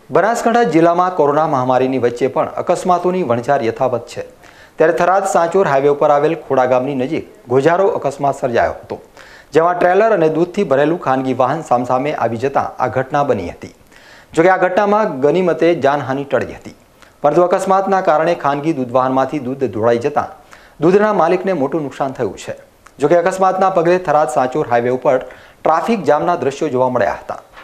બનાસકાંઠા જિલ્લામાં કોરોના મહામારીની વચ્ચે પણ અકસ્માતોની વણઝાર યથાવત છે। ત્યારે થરાદ સાંચોર હાઈવે ઉપર આવેલ ખોડા ગામની નજીક ગોઝારો અકસ્માત સર્જાયો હતો, જેમાં ટ્રેલર અને દૂધથી ભરેલું ખાનગી વાહન સામસામે આવી જતાં આ ઘટના બની હતી। જોકે આ ઘટનામાં ગનીમતે જાનહાનિ ટળી હતી, પરંતુ અકસ્માતના કારણે ખાનગી દૂધ વાહનમાંથી દૂધ ઢોળાઈ જતાં દૂધના માલિકને મોટું નુકસાન થયું છે। જોકે અકસ્માતના પગલે થરાદ સાંચોર હાઈવે ઉપર ટ્રાફિક જામના દ્રશ્યો જોવા મળ્યા હતા।